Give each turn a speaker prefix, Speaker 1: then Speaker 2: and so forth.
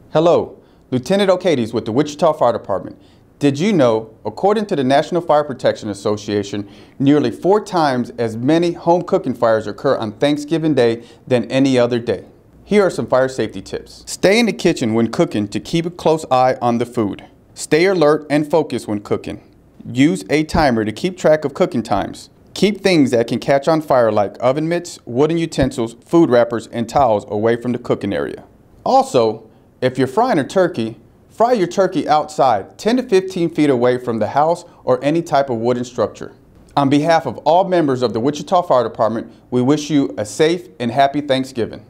Speaker 1: Hello, Lieutenant O'Cades with the Wichita Fire Department. Did you know, according to the National Fire Protection Association, nearly 4 times as many home cooking fires occur on Thanksgiving Day than any other day? Here are some fire safety tips. Stay in the kitchen when cooking to keep a close eye on the food. Stay alert and focused when cooking. Use a timer to keep track of cooking times. Keep things that can catch on fire like oven mitts, wooden utensils, food wrappers, and towels away from the cooking area. Also, if you're frying a turkey, fry your turkey outside 10 to 15 feet away from the house or any type of wooden structure. On behalf of all members of the Wichita Fire Department, we wish you a safe and happy Thanksgiving.